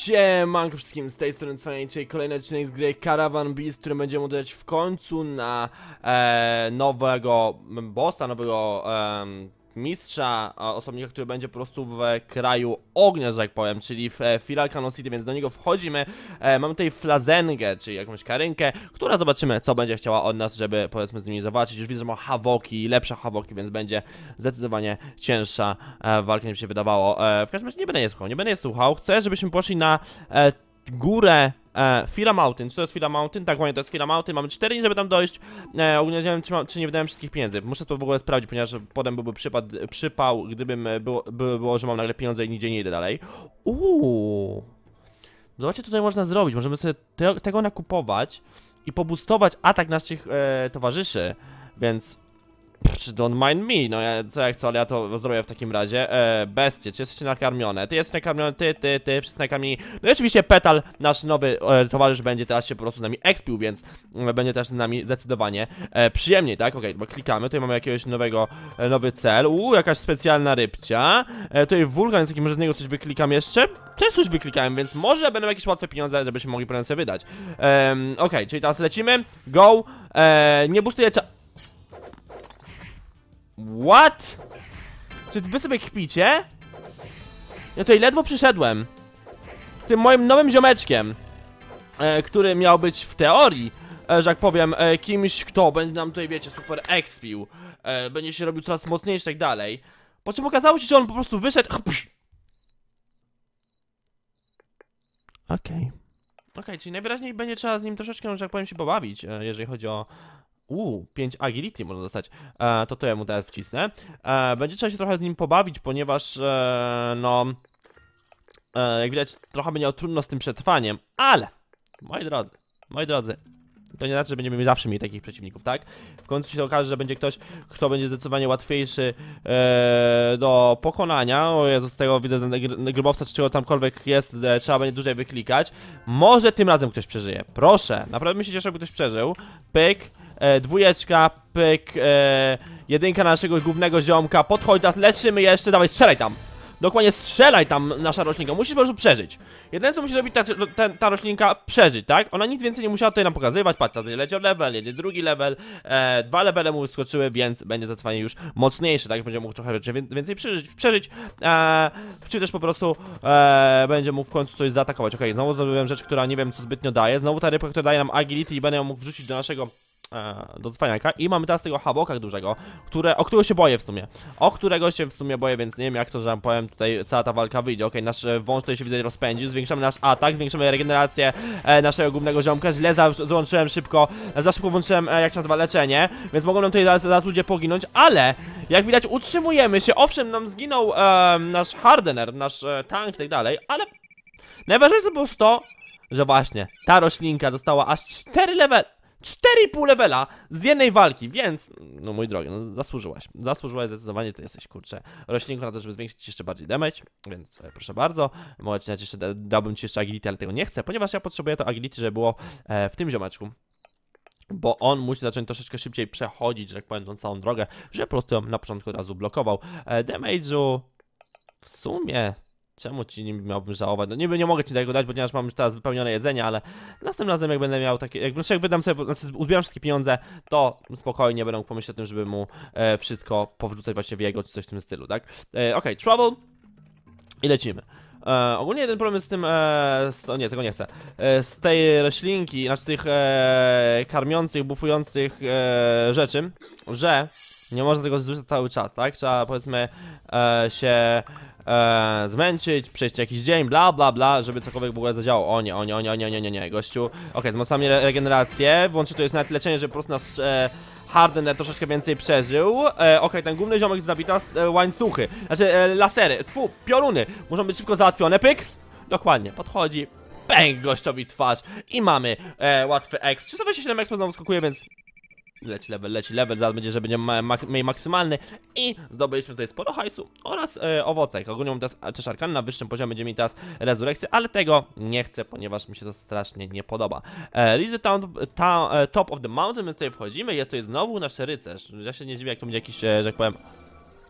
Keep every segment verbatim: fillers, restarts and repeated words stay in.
Siemanko wszystkim, z tej strony Cwaniaczej, kolejny odcinek z gry Caravan Beast, który będziemy uderzać w końcu na e, nowego bossa, nowego e, mistrza, osobnika, który będzie po prostu w kraju ognia, że tak powiem, czyli w e, Philar Cannon City, więc do niego wchodzimy. e, Mamy tutaj flazengę, czyli jakąś karynkę, która zobaczymy, co będzie chciała od nas, żeby powiedzmy z nimi zobaczyć. Już widzę, że ma hawoki, lepsze hawoki, więc będzie zdecydowanie cięższa e, walka, niż mi się wydawało. e, W każdym razie nie będę je słuchał, nie będę je słuchał. Chcę, żebyśmy poszli na e, górę e, Philar Mountain. Czy to jest Philar Mountain? Tak, właśnie to jest Philar Mountain. Mamy cztery dni, żeby tam dojść. e, Ogólnie nie wiem, czy, ma, czy nie wydałem wszystkich pieniędzy. Muszę to w ogóle sprawdzić, ponieważ potem byłby przypad, przypał, gdybym było, było, było, że mam nagle pieniądze i nigdzie nie idę dalej. Uuu. Zobaczcie, tutaj można zrobić. Możemy sobie te, tego nakupować i pobustować atak naszych e, towarzyszy. Więc don't mind me, no ja, co jak co, ale ja to zrobię w takim razie. e, Bestie, czy jesteście nakarmione? Ty jesteś nakarmiony, ty, ty, ty, wszyscy nakarmieni. No i oczywiście Petal, nasz nowy e, towarzysz, będzie teraz się po prostu z nami expił, więc e, będzie też z nami zdecydowanie e, przyjemniej, tak? Okej, okay, bo klikamy, tutaj mamy jakiegoś nowego, e, nowy cel. Uuu, jakaś specjalna rybcia. e, Tutaj wulkan jest taki, może z niego coś wyklikam jeszcze? Też coś wyklikałem, więc może będą jakieś łatwe pieniądze, żebyśmy mogli potem sobie wydać. e, Okej, okay, czyli teraz lecimy, go. e, Nie boostuję cza... What? Czy wy sobie kpicie? Ja tutaj ledwo przyszedłem z tym moim nowym ziomeczkiem, e, który miał być w teorii, e, że jak powiem, e, kimś, kto będzie nam tutaj, wiecie, super expił, e, będzie się robił coraz mocniejszy i tak dalej. Po czym okazało się, że on po prostu wyszedł. Okej. Okay. Okej, okay, czyli najwyraźniej będzie trzeba z nim troszeczkę, że jak powiem, się pobawić, e, jeżeli chodzi o... Uuu, pięć agility można dostać. e, To to ja mu teraz wcisnę. e, Będzie trzeba się trochę z nim pobawić, ponieważ e, no e, jak widać, trochę będzie miał trudno z tym przetrwaniem. Ale, moi drodzy, moi drodzy, to nie znaczy, że będziemy zawsze mieli takich przeciwników, tak? W końcu się okaże, że będzie ktoś, kto będzie zdecydowanie łatwiejszy e, do pokonania. O Jezu, z tego widzę, że grubowca czy czego tamkolwiek jest, e, trzeba będzie dłużej wyklikać. Może tym razem ktoś przeżyje. Proszę, naprawdę bym się cieszył, jakby ktoś przeżył. Pyk. E, dwójeczka, pyk, e, jedynka naszego głównego ziomka. Podchodź, teraz leczymy jeszcze, dawaj, strzelaj tam. Dokładnie strzelaj tam, nasza roślinka, musisz po prostu przeżyć. Jedyne co musi robić ta, ta, ta roślinka, przeżyć, tak? Ona nic więcej nie musiała tutaj nam pokazywać. Patrz, teraz leciał level, jedzie drugi level, e, dwa levele mu wyskoczyły, więc będzie zdecydowanie już mocniejszy, tak? Będzie mógł trochę więcej przeżyć, przeżyć e, czy też po prostu e, będzie mógł w końcu coś zaatakować. Okej, okay, znowu zrobiłem rzecz, która nie wiem co zbytnio daje. Znowu ta rybka, która daje nam agility i będę ją mógł wrzucić do naszego do cwaniaka. I mamy teraz tego hawoka dużego, które, o którego się boję w sumie. O którego się w sumie boję, więc nie wiem jak to, że wam powiem, tutaj cała ta walka wyjdzie. Okej, okay, nasz wąż tutaj się widzę rozpędził, zwiększamy nasz atak, zwiększamy regenerację e, naszego głównego ziomka. Źle za, złączyłem szybko, za szybko włączyłem, e, jak się nazywa, leczenie, więc mogą nam tutaj zaraz, zaraz ludzie poginąć, ale jak widać utrzymujemy się. Owszem, nam zginął e, nasz hardener, nasz e, tank i tak dalej, ale najważniejsze było to, że właśnie ta roślinka dostała aż cztery levely. cztery i pół levela z jednej walki, więc, no mój drogi, no zasłużyłaś. Zasłużyłaś zdecydowanie, ty jesteś, kurczę, roślinką na to, żeby zwiększyć jeszcze bardziej damage, więc e, proszę bardzo. Mogę ci jeszcze, dałbym ci jeszcze agility, ale tego nie chcę, ponieważ ja potrzebuję to agility, żeby było e, w tym ziomeczku. Bo on musi zacząć troszeczkę szybciej przechodzić, że tak powiem, tą całą drogę, że po prostu ją na początku od razu blokował. E, damage'u w sumie... Czemu ci nie miałbym żałować? No niby nie mogę ci tego dać, ponieważ mam już teraz wypełnione jedzenie, ale następnym razem jak będę miał takie, jak, jak wydam sobie, znaczy uzbieram wszystkie pieniądze, to spokojnie będę mógł pomyśleć o tym, żeby mu e, wszystko powrzucać właśnie w jego, czy coś w tym stylu, tak? E, Okej, okay, travel i lecimy. E, ogólnie jeden problem jest z tym, e, z, o nie, tego nie chcę, e, z tej roślinki, znaczy tych e, karmiących, bufujących e, rzeczy, że nie można tego zrzucać cały czas, tak? Trzeba, powiedzmy, e, się e, zmęczyć, przejść jakiś dzień, bla bla bla, żeby cokolwiek w ogóle zadziałało. O nie, o nie, o nie, o nie, o nie, nie, nie, gościu. Okej, okay, wzmacniamy re regenerację, włączy to jest nawet leczenie, żeby po prostu nasz e, hardener troszeczkę więcej przeżył. e, Okej, okay, ten główny ziomek zabita, e, łańcuchy, znaczy e, lasery, tfu, pioruny, muszą być szybko załatwione, pyk. Dokładnie, podchodzi, pęk gościowi twarz i mamy e, łatwy X. trzysta dwadzieścia siedem X znowu skakuje, więc... Leci level, leci level, zaraz będzie, że będzie mak maksymalny. I zdobyliśmy tutaj sporo hajsu oraz e, owocek. Ogólnie mam teraz też arkan, na wyższym poziomie będziemy mieli teraz rezurekcję, ale tego nie chcę, ponieważ mi się to strasznie nie podoba. e, Reach the town, ta, e, top of the mountain, my tutaj wchodzimy, jest to jest znowu nasz rycerz. Ja się nie dziwię, jak to będzie jakiś, e, że jak powiem,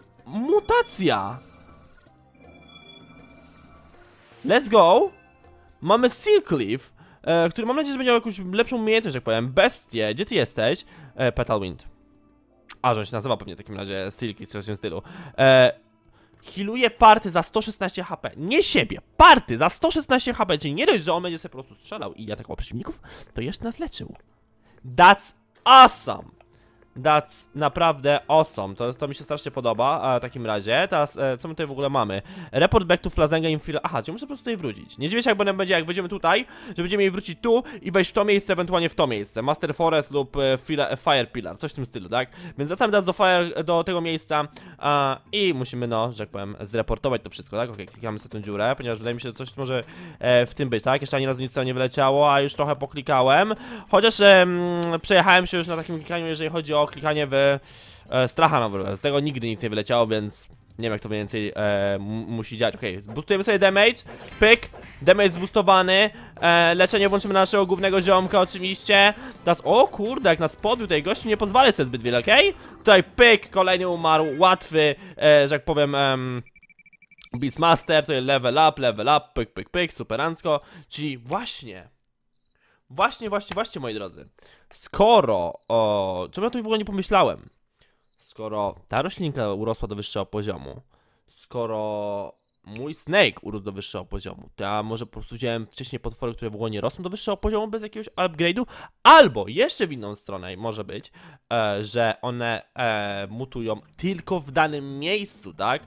mutacja. Let's go. mamy Silkleaf, e, który mam nadzieję, że będzie miał jakąś lepszą umiejętność, jak powiem. Bestie, gdzie ty jesteś? E, Petalwind. A, że on się nazywa pewnie w takim razie Silky, coś w tym stylu. E, healuje party za sto szesnaście HP. Nie siebie, party za sto szesnaście HP. Czyli nie dość, że on będzie sobie po prostu strzelał i atakował przeciwników, to jeszcze nas leczył. That's awesome! That's naprawdę awesome, to, to mi się strasznie podoba, a w takim razie, teraz, e, co my tutaj w ogóle mamy? Report back to Flazenga Infil... Aha, czyli muszę po prostu tutaj wrócić. Nie dziwię się, jak będzie, jak wejdziemy tutaj, że będziemy mieli wrócić tu i wejść w to miejsce, ewentualnie w to miejsce. Master Forest lub e, fila, Fire Pillar, coś w tym stylu, tak? Więc wracamy teraz do, fire, do tego miejsca a, i musimy, no, że jak powiem, zreportować to wszystko, tak? Okej, okay, klikamy sobie tę dziurę, ponieważ wydaje mi się, że coś może e, w tym być, tak? Jeszcze ani razu nic nie wyleciało, a już trochę poklikałem. Chociaż e, przejechałem się już na takim klikaniu, jeżeli chodzi o klikanie w e, stracha nowego. Z tego nigdy nic nie wyleciało, więc nie wiem, jak to mniej więcej e, musi działać. Okej, okay. Boostujemy sobie damage, pyk, damage zboostowany, e, leczenie włączymy na naszego głównego ziomka oczywiście. Teraz, o kurde, jak nas podbił tutaj gościu, nie pozwalę sobie zbyt wiele, okej? Okay? Tutaj pyk, kolejny umarł, łatwy, e, że jak powiem, em, Beastmaster, to jest level up, level up, pyk, pyk, pyk, superancko, czyli właśnie... Właśnie, właśnie, właśnie, moi drodzy. Skoro, o, czemu ja tu w ogóle nie pomyślałem? Skoro ta roślinka urosła do wyższego poziomu, skoro mój Snake urósł do wyższego poziomu, to ja może po prostu wziąłem wcześniej potwory, które w ogóle nie rosną do wyższego poziomu bez jakiegoś upgrade'u, albo jeszcze w inną stronę może być, e, że one e, mutują tylko w danym miejscu, tak?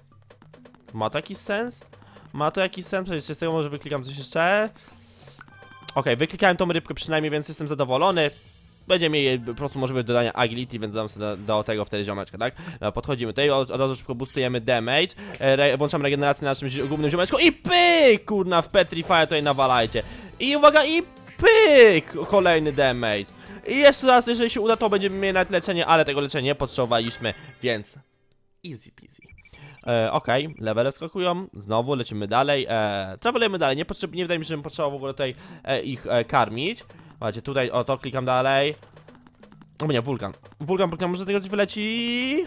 Ma to jakiś sens? Ma to jakiś sens? Przecież z tego może wyklikam coś jeszcze. Okej, okay, wyklikałem tą rybkę przynajmniej, więc jestem zadowolony. Będziemy mieli po prostu możliwość dodania agility, więc dam sobie do, do tego wtedy ziomeczka, tak? No, podchodzimy tutaj, od, od razu szybko boostujemy damage, re, włączamy regenerację na naszym głównym ziomeczku i pyk! Kurna, w Petrify tutaj nawalajcie. I uwaga, i pyk! Kolejny damage. I jeszcze raz, jeżeli się uda, to będziemy mieli nawet leczenie, ale tego leczenia nie potrzebowaliśmy, więc easy peasy. E, Okej, okay. Levele skakują, znowu lecimy dalej, e, travelujemy dalej, nie, potrzeb, nie wydaje mi się, że bym potrzebował w ogóle tutaj e, ich e, karmić. Słuchajcie, tutaj, o to klikam dalej. O nie, wulkan, wulkan, wulkan, może z tego coś wyleci?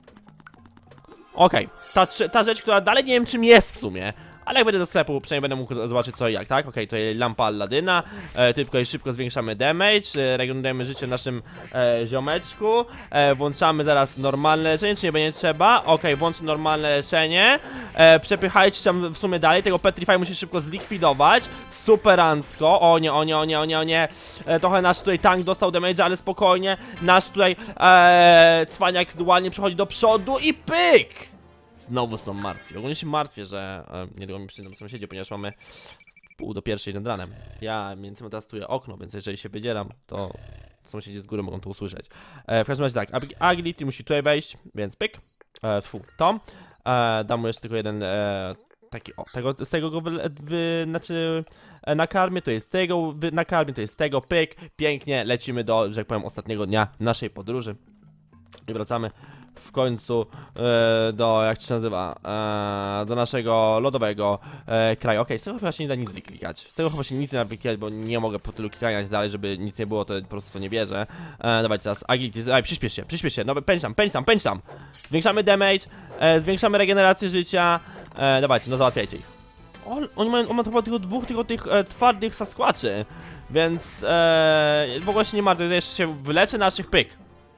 Okej, okay. ta, ta rzecz, która dalej nie wiem czym jest w sumie. Ale jak będę do sklepu, przynajmniej będę mógł zobaczyć co i jak, tak? Okej, okay, to jest lampa Alladyna, e, tylko i szybko zwiększamy damage, e, regenerujemy życie naszym e, ziomeczku, e, włączamy zaraz normalne leczenie, czy nie będzie trzeba? Okej, okay, włączę normalne leczenie, e, przepychajcie tam w sumie dalej, tego Petrify musi szybko zlikwidować, superancko, o nie, o nie, o nie, o nie, o nie, e, trochę nasz tutaj tank dostał damage, ale spokojnie, nasz tutaj e, cwaniak dualnie przechodzi do przodu i pyk! Znowu są martwi. Ogólnie się martwię, że e, niedługo mi przyjdą sąsiedzi, ponieważ mamy pół do pierwszej nad ranem. Ja między innymi testuję okno, więc jeżeli się wydzieram, to sąsiedzi z góry mogą to usłyszeć. E, w każdym razie tak, agility musi tutaj wejść, więc pyk. E, fu, to. E, dam mu jeszcze tylko jeden e, taki, o, tego, z tego go wy, wy, znaczy e, nakarmię, to jest tego, wy, nakarmię, to jest tego, pyk. Pięknie, lecimy do, że jak powiem, ostatniego dnia naszej podróży. I wracamy w końcu e, do, jak to się nazywa, e, do naszego lodowego e, kraju. Okej, okay, z tego chyba się nie da nic wyklikać. Z tego chyba się nic nie da wyklikać, bo nie mogę po tylu klikaniach dalej, żeby nic nie było, to po prostu nie bierze. E, dawajcie teraz agility, dawaj, przyspiesz się, przyspiesz się, no pędź tam, pędź tam, pędź tam. Zwiększamy damage, e, zwiększamy regenerację życia, e, dawajcie, no załatwiajcie ich. O, oni mają, on ma chyba tylko dwóch tylko tych e, twardych sasquatchy, więc e, w ogóle się nie martwię, jeszcze się wyleczę naszych pyk.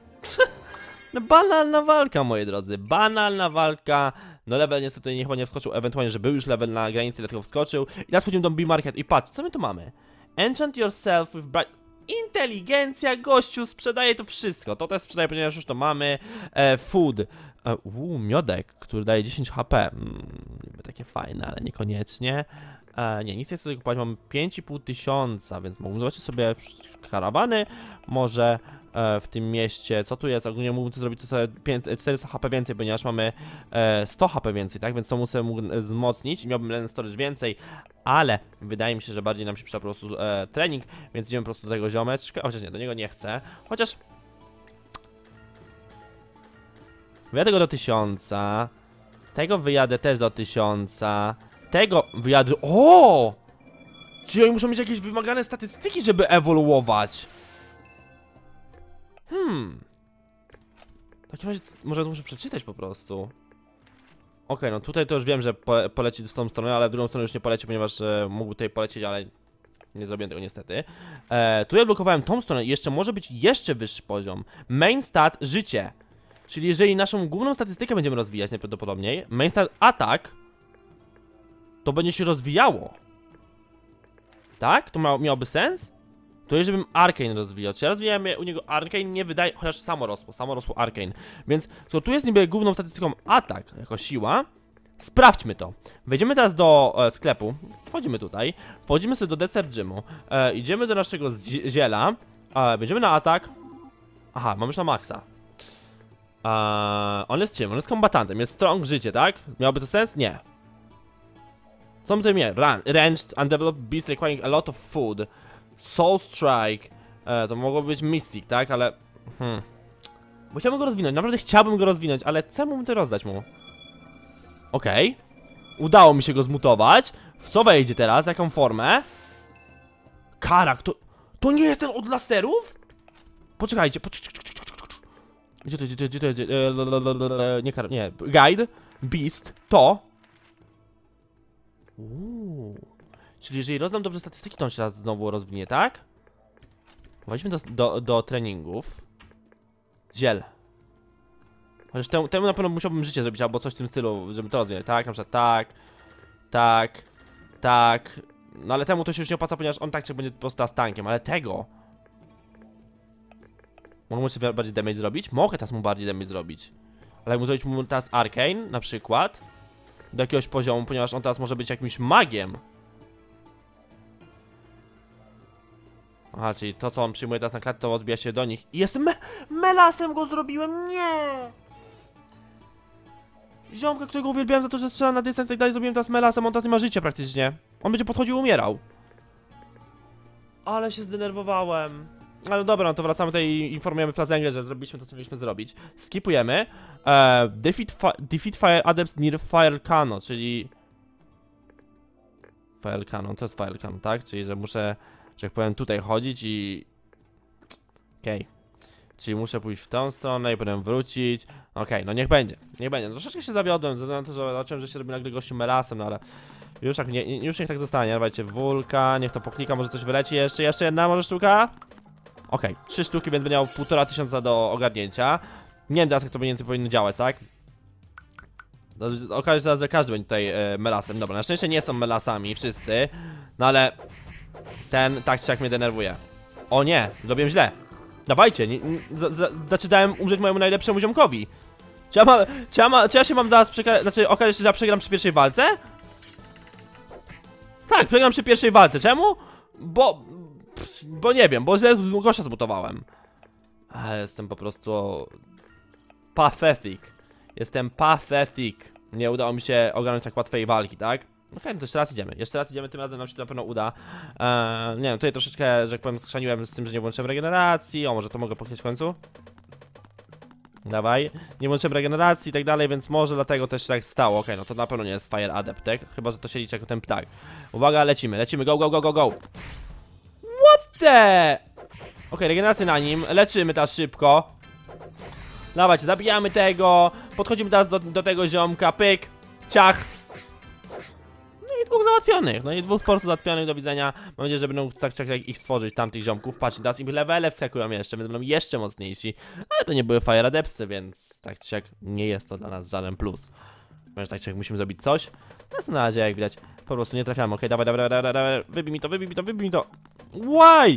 No banalna walka, moi drodzy, banalna walka. No level niestety nie, chyba nie wskoczył, ewentualnie, że był już level na granicy, dlatego wskoczył. I teraz wchodzimy do B-Market i patrz, co my tu mamy? Enchant yourself with bright... Inteligencja, gościu, sprzedaje to wszystko. To też sprzedaje, ponieważ już to mamy. e, Food, e, Uuu, miodek, który daje dziesięć HP. mm, Takie fajne, ale niekoniecznie. E, nie, nic nie chcę tutaj kupować, mam pięć i pół tysiąca, więc mógłbym zobaczyć sobie karawany. Może e, w tym mieście, co tu jest? Ogólnie mógłbym to zrobić to sobie czterysta HP więcej, ponieważ mamy e, sto HP więcej, tak? Więc to muszę mógł wzmocnić i miałbym Land Storage więcej. Ale wydaje mi się, że bardziej nam się przyda po prostu e, trening, więc idziemy po prostu do tego ziomeczka. Chociaż nie, do niego nie chcę. Chociaż wyjadę go do tysiąca. Tego wyjadę też do tysiąca. Tego wyjadę... O! Czyli oni muszą mieć jakieś wymagane statystyki, żeby ewoluować. Hmm. W takim razie może to muszę przeczytać po prostu. Okej, no tutaj to już wiem, że po, poleci w tą stronę, ale w drugą stronę już nie poleci, ponieważ e, mógł tutaj polecieć, ale nie zrobiłem tego niestety. E, tu ja blokowałem tą stronę i jeszcze może być jeszcze wyższy poziom. Main stat, życie. Czyli jeżeli naszą główną statystykę będziemy rozwijać najprawdopodobniej, main stat atak, to będzie się rozwijało. Tak? To miało, miałoby sens? To jeżeli bym Arcane rozwijał, czy ja rozwijałem u niego Arcane, nie wydaje, chociaż samo rosło, samo rosło Arcane. Więc skoro tu jest niby główną statystyką atak jako siła, sprawdźmy to. Wejdziemy teraz do e, sklepu, wchodzimy tutaj, wchodzimy sobie do Desert Gymu, e, idziemy do naszego ziela, e, będziemy na atak. Aha, mamy już na maksa. e, On jest czym? On jest kombatantem, jest strong życie, tak? Miałoby to sens? Nie. Co my tutaj mieli? Ranged, undeveloped beast requiring a lot of food. Soul Strike. E, to mogło być Mystic, tak? Ale... Hmm. Bo chciałbym go rozwinąć, naprawdę chciałbym go rozwinąć, ale co mógłbym to rozdać mu? Okej. Okay. Udało mi się go zmutować. W co wejdzie teraz? Jaką formę? Karak, to... To nie jest ten od laserów? Poczekajcie, poczekajcie. Gdzie to, gdzie to, gdzie to, gdzie to? Nie, karak, nie. Guide. Beast. To. Uuu. Czyli jeżeli rozdam dobrze statystyki, to on się raz znowu rozwinie, tak? Weźmy do, do, do treningów. Ziel. Chociaż temu, temu na pewno musiałbym życie zrobić, albo coś w tym stylu, żeby to rozwijać, tak? Na przykład tak, tak, tak. No ale temu to się już nie opłaca, ponieważ on tak czy będzie po prostu teraz tankiem, ale tego... Mogę mu jeszcze bardziej damage zrobić? Mogę teraz mu bardziej damage zrobić. Ale mu zrobić mu teraz Arcane, na przykład. Do jakiegoś poziomu, ponieważ on teraz może być jakimś magiem. Aha, czyli to, co on przyjmuje teraz na klatę, to odbija się do nich. I jest me melasem go zrobiłem, nie! Ziomka, którego uwielbiałem za to, że strzela na dystans i tak dalej, zrobiłem teraz melasem, on teraz nie ma życia praktycznie. On będzie podchodził i umierał. Ale się zdenerwowałem. Ale dobra, no to wracamy tutaj i informujemy Flazengę, że zrobiliśmy to, co mieliśmy zrobić. Skipujemy. Eee, defeat, fi defeat Fire Adepts near Fire Cannon, czyli... Fire Cannon, to jest Fire Cannon, tak? Czyli, że muszę... że jak powiem tutaj chodzić i... Okej. Okay. Czyli muszę pójść w tą stronę i potem wrócić. Okej, okay, no niech będzie, niech będzie. No, troszeczkę się zawiodłem, ze względu na to, że zobaczyłem, że się robi nagle gościu melasem, no ale... Już, tak, nie, już niech tak zostanie, dawajcie, wulka, niech to poklika, może coś wyleci jeszcze, jeszcze jedna może sztuka? Okej, okay, trzy sztuki, więc będzie miał półtora tysiąca do ogarnięcia. Nie wiem teraz, jak to mniej więcej powinno działać, tak? Okaże się zaraz, że każdy będzie tutaj e, melasem. Dobra, na szczęście nie są melasami wszyscy. No ale... Ten tak czy jak mnie denerwuje. O nie, zrobiłem źle. Dawajcie, nie, nie, zaczynałem umrzeć mojemu najlepszemu ziomkowi. Czy ja, ma, czy ja, ma, czy ja się mam zaraz przekazać, znaczy okaże się, że ja przegram przy pierwszej walce? Tak, przegram przy pierwszej walce, czemu? Bo, bo nie wiem, bo źle z gościa zbutowałem. Ale jestem po prostu... Pathetic. Jestem pathetic. Nie udało mi się ogarnąć tak łatwej walki, tak? Okej, okay, no to jeszcze raz idziemy, jeszcze raz idziemy, tym razem nam się to na pewno uda. eee, Nie wiem, tutaj troszeczkę, że jak powiem, skrzaniłem z tym, że nie włączyłem regeneracji. O, może to mogę pochylić w końcu? Dawaj, nie włączyłem regeneracji i tak dalej, więc może dlatego też tak stało. Okej, okay, no to na pewno nie jest Fire Adept, tak? Chyba, że to się liczy jako ten ptak. Uwaga, lecimy, lecimy, go, go, go, go, go. What the? Okej, okay, regenerację na nim, leczymy teraz szybko. Dawajcie, zabijamy tego. Podchodzimy teraz do, do tego ziomka, pyk, ciach. I dwóch załatwionych, no i dwóch sportów załatwionych, do widzenia. Mam nadzieję, że będą tak, tak ich stworzyć, tamtych ziomków. Patrzcie, teraz im levele wskakują jeszcze, będą jeszcze mocniejsi. Ale to nie były Fire Adeptsy, więc tak czy jak nie jest to dla nas żaden plus. Więc tak czy jak musimy zrobić coś. No co na razie, jak widać, po prostu nie trafiamy. Okej, okay, dawaj, dawaj, dawaj, dawaj, wybij mi to, wybij mi to, wybij mi to. Why?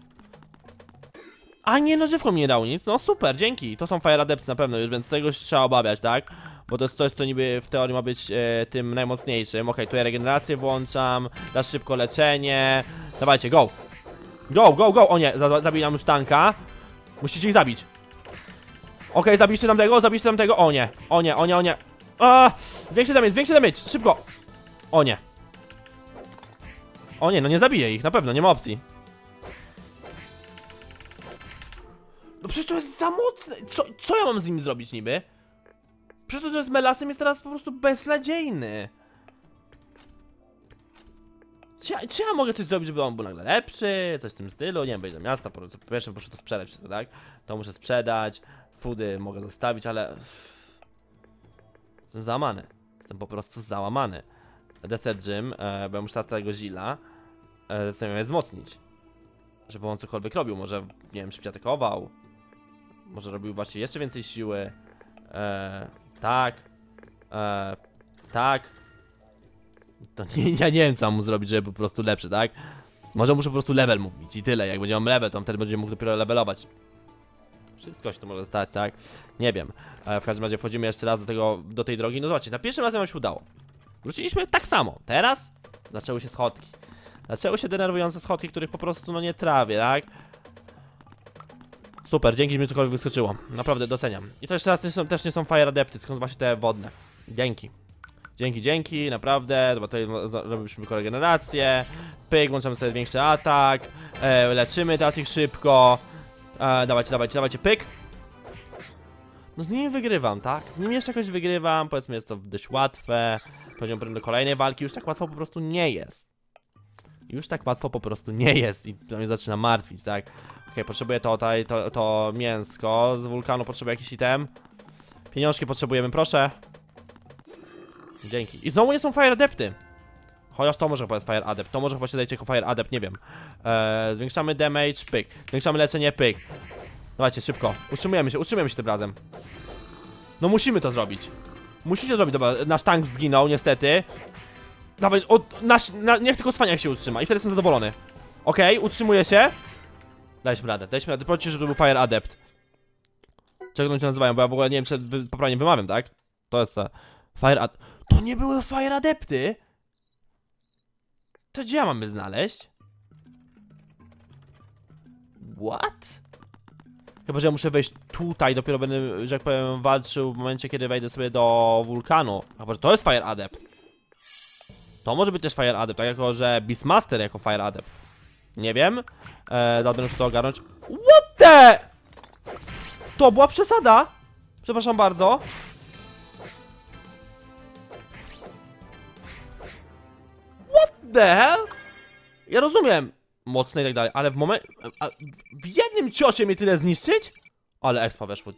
A nie, no żywko mi nie dało nic, no super, dzięki. To są Fire Adeptsy na pewno już, więc czegoś trzeba obawiać, tak? Bo to jest coś, co niby w teorii ma być e, tym najmocniejszym. Okej, okay, tu ja regenerację włączam. Dasz szybko leczenie. Dawajcie, go! Go, go, go! O nie, za, zabili nam już tanka. Musicie ich zabić. Okej, okay, zabiliście tam tego, zabiliście tam tego. O nie, o nie, o nie, o nie. A, zwiększy damage, zwiększy damage, szybko! O nie. O nie, no nie zabiję ich, na pewno, nie ma opcji. No przecież to jest za mocne. Co, co ja mam z nimi zrobić niby? Przez to, że z melasem jest teraz po prostu beznadziejny. Czy ja, czy ja mogę coś zrobić, żeby on był nagle lepszy? Coś w tym stylu? Nie wiem, wejść do miasta, po pierwsze muszę to sprzedać wszystko, tak? To muszę sprzedać, foody mogę zostawić, ale... Jestem załamany. Jestem po prostu załamany. Desert Gym, e, bo ja muszę teraz tego Zilla e, zamiast wzmocnić. Żeby on cokolwiek robił, może, nie wiem, szybciej atakował. Może robił właśnie jeszcze więcej siły. E, tak. E, tak. To nie, ja nie wiem, co mam mu zrobić, żeby po prostu lepszy, tak? Może muszę po prostu level mówić i tyle. Jak będzie mam level, to on wtedy będzie mógł dopiero levelować. Wszystko się to może stać, tak? Nie wiem. E, w każdym razie wchodzimy jeszcze raz do tego, do tej drogi. No zobaczcie, na pierwszym razem nam się udało. Wróciliśmy tak samo. Teraz zaczęły się schodki. Zaczęły się denerwujące schodki, których po prostu no nie trawię, tak? Super, dzięki, że mi cokolwiek wyskoczyło. Naprawdę doceniam. I to jeszcze raz też, są, też nie są fire adepty, tylko właśnie te wodne. Dzięki. Dzięki, dzięki, naprawdę, bo tutaj robiliśmy regenerację. Pyk, włączamy sobie większy atak. E, leczymy teraz ich szybko. E, dawajcie, dawajcie, dawajcie, pyk. No z nimi wygrywam, tak? Z nimi jeszcze jakoś wygrywam. Powiedzmy, jest to dość łatwe. Chodzimy do kolejnej walki, już tak łatwo po prostu nie jest. Już tak łatwo po prostu nie jest i to mnie zaczyna martwić, tak? Okej, okay, potrzebuję to, to, to, to mięsko. Z wulkanu potrzebuję jakiś item. Pieniążki potrzebujemy, proszę. Dzięki. I znowu nie są fire adepty. Chociaż to może chyba jest fire adept. To może chyba się zajdzie jako fire adept, nie wiem. Eee, zwiększamy damage, pyk. Zwiększamy leczenie, pyk. Dawajcie, szybko. Utrzymujemy się, utrzymujemy się tym razem. No musimy to zrobić. Musicie zrobić, dobra, nasz tank zginął, niestety. Dawaj, od, nasz, na, niech tylko cwaniak się utrzyma i wtedy jestem zadowolony. Okej, okay, utrzymuje się. Daliśmy radę, daliśmy radę, powiedzcie, że to był fire adept. Czego oni się nazywają, bo ja w ogóle nie wiem, czy wy, poprawnie wymawiam, tak? To jest uh, fire ad... To nie były fire adepty? To gdzie ja mamy znaleźć? What? Chyba, że ja muszę wejść tutaj, dopiero będę, że jak powiem, walczył w momencie, kiedy wejdę sobie do wulkanu. Chyba, że to jest fire adept. To może być też fire adept, tak jako, że Beastmaster jako fire adept. Nie wiem. Eee, dobra, muszę to ogarnąć. What the? To była przesada. Przepraszam bardzo. What the hell? Ja rozumiem. Mocne i tak dalej, ale w momencie... W jednym ciosie mnie tyle zniszczyć? Ale expa weszło.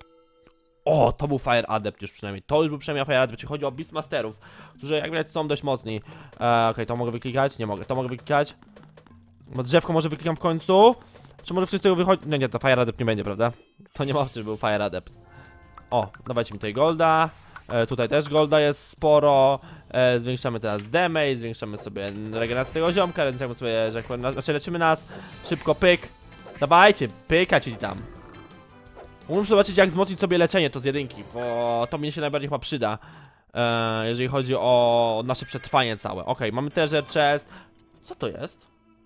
O, to był fire adept już przynajmniej. To już był przynajmniej fire adept, jeśli chodzi o Beastmasterów, którzy jak widać są dość mocni. Eee, Okej, okay, to mogę wyklikać? Nie mogę. To mogę wyklikać? Bo drzewko może wyklikam w końcu? Czy może wszyscy wychodzi? Nie, nie, to fire adept nie będzie, prawda? To nie ma opcji, że był fire adept. O, dawajcie mi tutaj golda. E, tutaj też golda jest sporo. E, zwiększamy teraz damage, zwiększamy sobie regenerację tego ziomka, regenerujemy sobie, że jak powiem, znaczy leczymy nas. Szybko, pyk. Dawajcie, pykać tam. Muszę zobaczyć, jak wzmocnić sobie leczenie to z jedynki, bo to mi się najbardziej chyba przyda. E, jeżeli chodzi o nasze przetrwanie całe. Okej, okay, mamy treasure chest. Co to jest?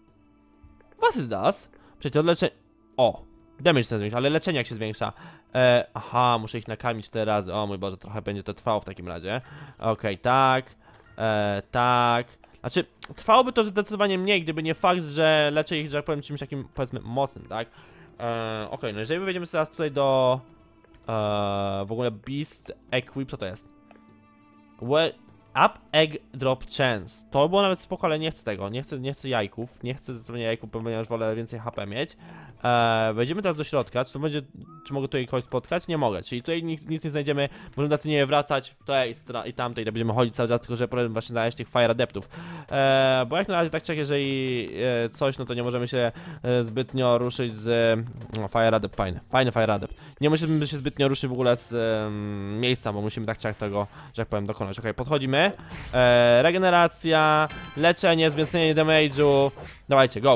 Was is das? Przecież to leczenie... O! Damage ten zwiększa, ale leczenie jak się zwiększa. E, aha, muszę ich nakarmić cztery razy. O mój Boże, trochę będzie to trwało w takim razie. Okej, okay, tak. E, tak. Znaczy, trwałoby to zdecydowanie mniej, gdyby nie fakt, że leczę ich, że jak powiem, czymś takim, powiedzmy, mocnym, tak? E, Okej, okay, no jeżeli wejdziemy teraz tutaj do... E, w ogóle Beast Equip, co to jest? Well, Up Egg Drop Chance. To było nawet spoko, ale nie chcę tego. Nie chcę, nie chcę jajków. Nie chcę zdecydowanie jajków, ponieważ wolę więcej H P mieć. Eee, wejdziemy teraz do środka. Czy to będzie. Czy mogę tutaj kogoś spotkać? Nie mogę. Czyli tutaj nic, nic nie znajdziemy. Możemy na nie wracać w tej i tamtej. Będziemy chodzić cały czas, tylko że problem właśnie znaleźć tych fire adeptów. Eee, bo jak na razie tak czekaj, jeżeli e, coś, no to nie możemy się e, zbytnio ruszyć z. No, fire adept, fajny. Fajny fire adept. Nie musimy się zbytnio ruszyć w ogóle z e, miejsca, bo musimy tak czekać tego, że jak powiem, dokonać. Okej, okay, podchodzimy. E, regeneracja, leczenie, wzmocnienie damage'u. Dawajcie, go.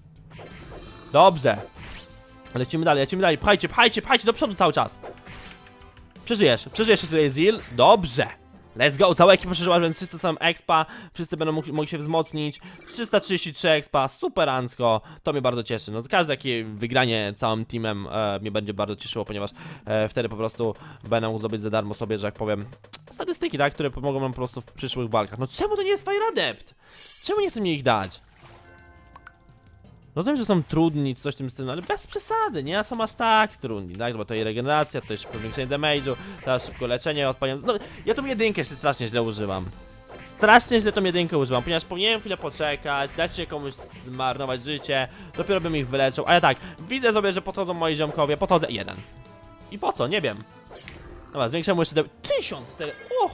Dobrze. Lecimy dalej, lecimy dalej. Pchajcie, pchajcie, pchajcie do przodu cały czas. Przeżyjesz, przeżyjesz tutaj Zil. Dobrze. Let's go, cała ekipa przeżyła, więc wszyscy są expa. Wszyscy będą mogli, mogli się wzmocnić. trzysta trzydzieści trzy expa, superancko. To mnie bardzo cieszy, no każde takie wygranie całym teamem e, mnie będzie bardzo cieszyło, ponieważ e, wtedy po prostu będę mógł zdobyć za darmo sobie, że jak powiem, statystyki, tak, które pomogą nam po prostu w przyszłych walkach. No czemu to nie jest fire adept? Czemu nie chce mi ich dać? Rozumiem, że są trudni, coś w tym stylu, ale bez przesady, nie? Są aż tak trudni, tak? Bo to i regeneracja, to jest powiększenie damage'u, teraz szybko leczenie, odpaliłem. No, ja tą jedynkę się strasznie źle używam. Strasznie źle tą jedynkę używam, ponieważ powinienem chwilę poczekać, dać się komuś zmarnować życie, dopiero bym ich wyleczył. A ja tak, widzę sobie, że podchodzą moi ziomkowie, podchodzę jeden. I po co? Nie wiem. Dobra, zwiększamy jeszcze do... tysiąc cztery... Oho, ho!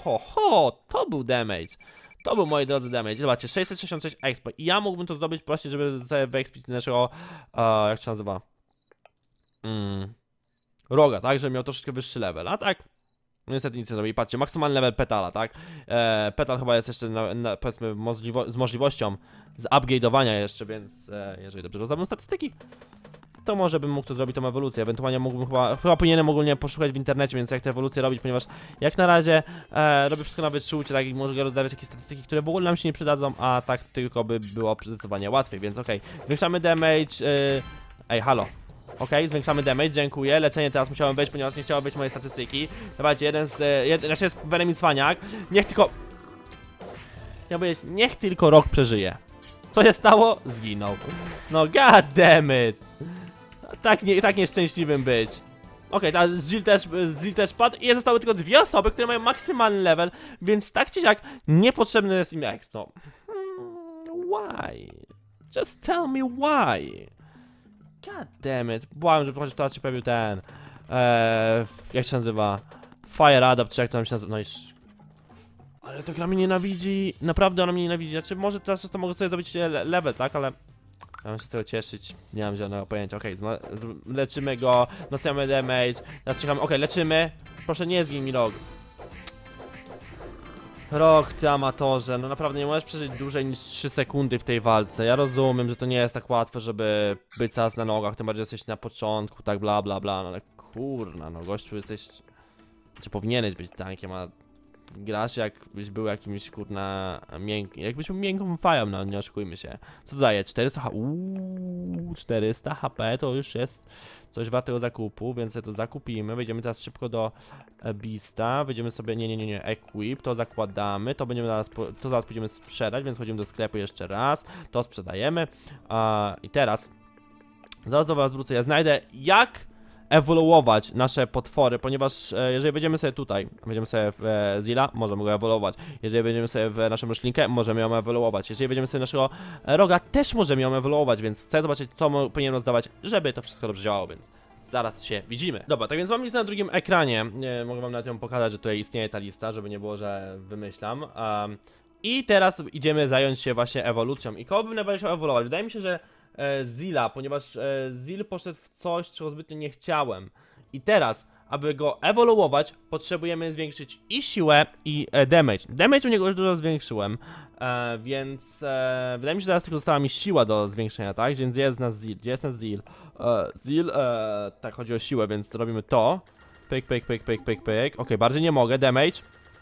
to, to był damage. To był, moi drodzy, damage. Zobaczcie, sześćset sześćdziesiąt sześć expo. I ja mógłbym to zdobyć prościej, żeby sobie wyekspić naszego, uh, jak się nazywa? Mm, roga, tak? Żeby miał troszeczkę wyższy level, a tak? Niestety nic nie zrobi. Patrzcie, maksymalny level petala, tak? E, petal chyba jest jeszcze, na, na, powiedzmy, możliwo z możliwością zupgrade'owania jeszcze, więc e, jeżeli dobrze rozumiem statystyki, to może bym mógł to zrobić tą ewolucję. Ewentualnie mógłbym chyba, chyba powinienem ogólnie poszukać w internecie, więc jak tę ewolucję robić, ponieważ jak na razie e, robię wszystko na wyczucie, tak? I mogę rozdawać jakieś statystyki, które w ogóle nam się nie przydadzą, a tak tylko by było zdecydowanie łatwiej, więc okej. Okay. Zwiększamy damage. E, ej, halo. Ok, zwiększamy damage, dziękuję. Leczenie teraz musiałem wejść, ponieważ nie chciało być moje statystyki. Dawajcie, jeden z... Jeden, znaczy jest Venom cwaniak. Niech tylko... Chciałem powiedzieć, niech tylko rok przeżyje. Co się stało? Zginął. No god damn it. Tak, nie, tak nieszczęśliwym być. Okej, teraz Zil też, Zil też padł i zostały tylko dwie osoby, które mają maksymalny level, więc tak czy siak niepotrzebny jest im exp. No. Hmm, why? Just tell me why. God damn it. Błagam, że chociaż teraz się pojawił ten... Eee, jak się nazywa? Fire Adapt, czy jak to nam się nazywa? No i... Ale ta gra mnie nienawidzi. Naprawdę ona mnie nienawidzi. Znaczy, może teraz po prostu mogę sobie zrobić le level, tak? Ale... Ja mam się z tego cieszyć. Nie mam żadnego pojęcia. Okej, okay, leczymy go. Nocujemy damage. Teraz czekamy. Okej, okay, leczymy. Proszę, nie zgin mi rog. Rok, ty amatorze, no naprawdę nie możesz przeżyć dłużej niż trzy sekundy w tej walce. Ja rozumiem, że to nie jest tak łatwe, żeby być cały na nogach, tym bardziej jesteś na początku, tak bla bla bla, no ale kurna, no gościu jesteś... Czy powinieneś być tankiem, a grasz jakbyś był jakimś kurna miękkim, jakbyś był miękką fają, no nie oszukujmy się. Co to daje? czterysta H P, uuu, czterysta H P to już jest coś wartego zakupu, więc to zakupimy. Wejdziemy teraz szybko do Beasta, wejdziemy sobie, nie, nie, nie, nie, Equip, to zakładamy, to będziemy zaraz, to zaraz pójdziemy sprzedać, więc chodzimy do sklepu jeszcze raz, to sprzedajemy. Uh, I teraz, zaraz do was wrócę, ja znajdę jak ewoluować nasze potwory, ponieważ e, jeżeli wejdziemy sobie tutaj, wejdziemy sobie w e, Zilla, możemy go ewoluować. Jeżeli wejdziemy sobie w naszą roślinkę, możemy ją ewoluować. Jeżeli wejdziemy sobie w naszego e, roga, też możemy ją ewoluować, więc chcę zobaczyć, co powinienem rozdawać, żeby to wszystko dobrze działało, więc zaraz się widzimy. Dobra, tak więc mam listę na drugim ekranie. Nie, mogę wam na tym pokazać, że tutaj istnieje ta lista, żeby nie było, że wymyślam. Um, I teraz idziemy zająć się właśnie ewolucją. I kogo bym najbardziej chciał ewoluować? Wydaje mi się, że e, Zilla, ponieważ e, Zill poszedł w coś, czego zbytnio nie chciałem. I teraz, aby go ewoluować, potrzebujemy zwiększyć i siłę, i e, damage. Damage u niego już dużo zwiększyłem, e, więc e, wydaje mi się, że teraz tylko została mi siła do zwiększenia, tak? Więc gdzie jest nasz Zill? Gdzie jest nasz Zill? E, Zill, e, tak, chodzi o siłę, więc robimy to. Pyk, pyk, pyk, pyk, pyk, pyk. Ok, bardziej nie mogę, damage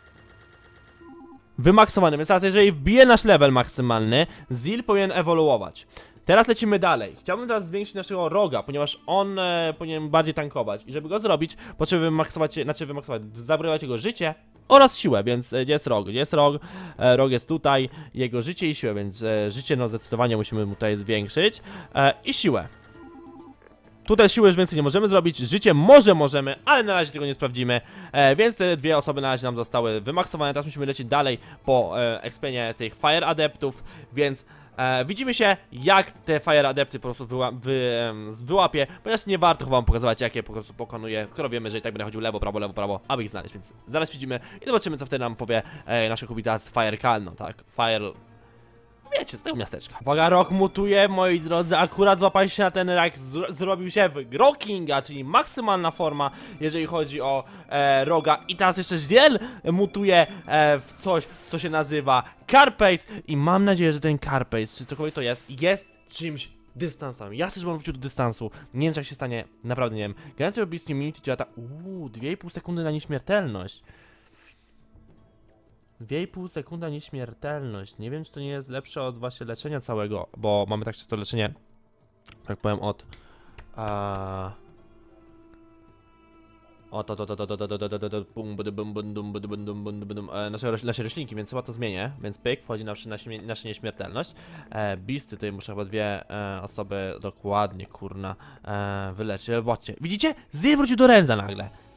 wymaksowany, więc teraz jeżeli wbije nasz level maksymalny, Zill powinien ewoluować. Teraz lecimy dalej. Chciałbym teraz zwiększyć naszego roga, ponieważ on e, powinien bardziej tankować. I żeby go zrobić, potrzebujemy wymaksować, znaczy wymaksować, zabrywać jego życie oraz siłę, więc e, gdzie jest rog? Gdzie jest rog? E, rog jest tutaj, jego życie i siłę, więc e, życie no zdecydowanie musimy mu tutaj zwiększyć. E, I siłę. Tutaj siły już więcej nie możemy zrobić, życie może możemy, ale na razie tego nie sprawdzimy, e, więc te dwie osoby na razie nam zostały wymaksowane. Teraz musimy lecieć dalej po e, expienie tych Fire Adeptów, więc e, widzimy się, jak te Fire Adepty po prostu wyła wy, e, wyłapie, ponieważ nie warto wam pokazywać, jakie po prostu pokonuje, skoro wiemy, że i tak będę chodził lewo, prawo, lewo, prawo, aby ich znaleźć, więc zaraz widzimy i zobaczymy, co wtedy nam powie e, nasz Kubitas Fire Calno, tak, Fire... Wiecie, z tego miasteczka. Uwaga, rok mutuje, moi drodzy, akurat złapaliście się na ten rak, zrobił się w Grokinga, czyli maksymalna forma, jeżeli chodzi o e, roga. I teraz jeszcze Ziel mutuje e, w coś, co się nazywa Carpace. I mam nadzieję, że ten Carpace, czy cokolwiek to jest, jest czymś dystansami. Ja chcę, żeby on wrócił do dystansu. Nie wiem, czy jak się stanie, naprawdę nie wiem. Granicy Beast Immunity to lata, uuu, dwie i pół sekundy na nieśmiertelność. dwie i pół sekunda nieśmiertelność. Nie wiem, czy to nie jest lepsze od właśnie leczenia całego, bo mamy tak to leczenie, tak powiem, od a... o to to to to to to to to to to bum bum bum bum bum bum bum bum bum nasze nasze roślinki, więc chyba to zmienię, więc pyk, wchodzi na nasza nieśmiertelność. E, Beasty, tutaj muszę chyba dwie e, osoby dokładnie, kurna, e, wyleczyć. Zobaczcie, widzicie? Zill wrócił do Renza nagle.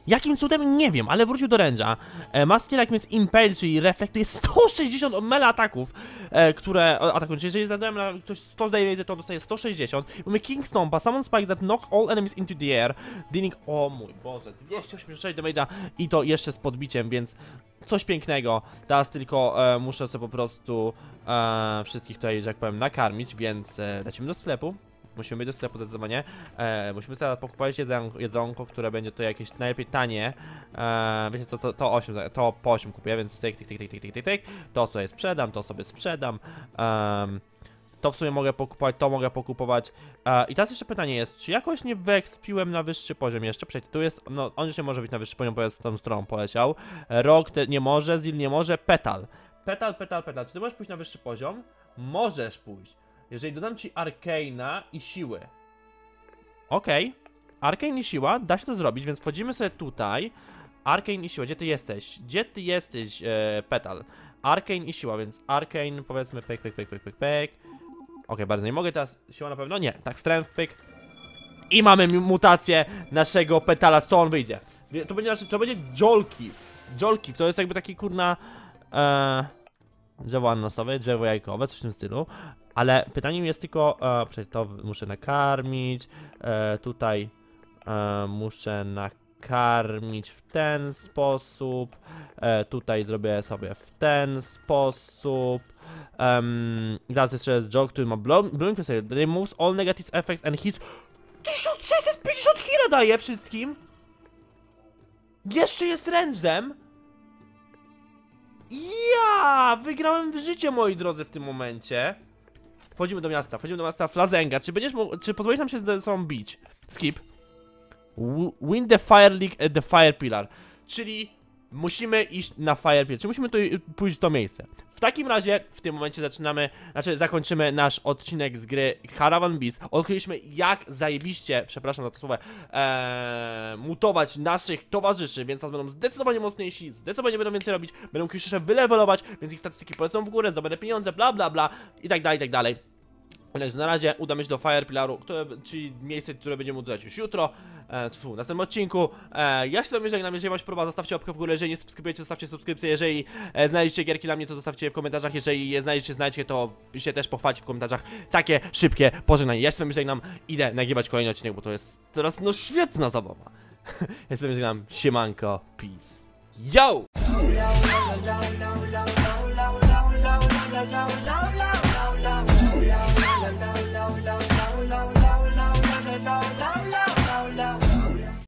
Jakim cudem? Nie wiem, ale wrócił do range'a. E, ma skill, jakim jest Impale, czyli reflektuje sto sześćdziesiąt mele ataków, e, które atakują. Czyli jeżeli zadałem na ktoś sto zdaje, to dostaje sto sześćdziesiąt. Mamy King Stompa, Summon Spikes that knock all enemies into the air, dealing, o mój Boże, dwieście osiemdziesiąt sześć damage'a i to jeszcze z podbiciem, więc coś pięknego. Teraz tylko e, muszę sobie po prostu e, wszystkich tutaj, że jak powiem, nakarmić, więc e, lecimy do sklepu. Musimy być do sklepu zdecydowanie. E, musimy sobie pokupować jedzonko, jedzonko, które będzie to jakieś najlepiej tanie. E, wiecie co, to, to osiem, to po osiem kupuję, więc tyk, tyk, tyk, tyk, tyk, tyk, tyk. To sobie sprzedam, to sobie sprzedam. Um, to w sumie mogę pokupować, to mogę pokupować. E, I teraz jeszcze pytanie jest, czy jakoś nie wyekspiłem na wyższy poziom jeszcze? Przecież tu jest, no on już nie może być na wyższy poziom, bo jest tą stroną poleciał. Rock te, nie może, Zil nie może, Petal. Petal, Petal, Petal. Czy ty możesz pójść na wyższy poziom? Możesz pójść. Jeżeli dodam ci Arcane'a i siły. Okej. Okay. Arcane i siła, da się to zrobić, więc wchodzimy sobie tutaj. Arcane i siła, gdzie ty jesteś? Gdzie ty jesteś, e, Petal? Arcane i siła, więc Arcane, powiedzmy, pyk, pyk, pyk, pyk, pyk, pyk. Okej, okay, bardzo nie mogę teraz, siła na pewno, nie, tak, strength, pyk. I mamy mutację naszego Petala, co on wyjdzie? To będzie, nasze, to będzie Jolkiv. Jolkiv, to jest jakby taki, kurna, e, drzewo ananasowe, drzewo jajkowe, coś w tym stylu. Ale pytaniem jest tylko, e, przecież to muszę nakarmić, e, tutaj e, muszę nakarmić w ten sposób, e, tutaj zrobię sobie w ten sposób. Um, I teraz jeszcze jest joke, który ma Blooming Crusade, removes all negative effects and hits. tysiąc sześćset pięćdziesiąt hira daje wszystkim! Jeszcze jest rangedem! Ja! Wygrałem w życie, moi drodzy, w tym momencie. Wchodzimy do miasta, wchodzimy do miasta Flazenga. Czy będziesz mógł, czy pozwolisz nam się ze sobą bić? Skip. W win the Fire League at the Fire Pillar. Czyli musimy iść na Fire Pillar. Czy musimy tu pójść w to miejsce? W takim razie w tym momencie zaczynamy, znaczy zakończymy nasz odcinek z gry Caravan Beast. Odkryliśmy, jak zajebiście, przepraszam za to słowo, ee, mutować naszych towarzyszy, więc nas będą zdecydowanie mocniejsi, zdecydowanie będą więcej robić, będą jeszcze wylewelować, więc ich statystyki polecą w górę, zdobędę pieniądze, bla bla bla i tak dalej, i tak dalej. Także na razie udamy się do Fire Pillaru, które, czyli miejsce, które będziemy udawać już jutro, e, w następnym odcinku. E, ja się tam żegnam, jeżeli wam się podoba, zostawcie łapkę w górę, jeżeli nie subskrybujecie, zostawcie subskrypcję, jeżeli e, znajdziecie gierki dla mnie, to zostawcie je w komentarzach, jeżeli je znajdziecie, znajdziecie, to się też pochwalcie w komentarzach. Takie szybkie pożegnanie. Ja się tam żegnam, idę nagrywać kolejny odcinek, bo to jest teraz no świetna zabawa. Ja się tam żegnam, siemanko, peace. Yo!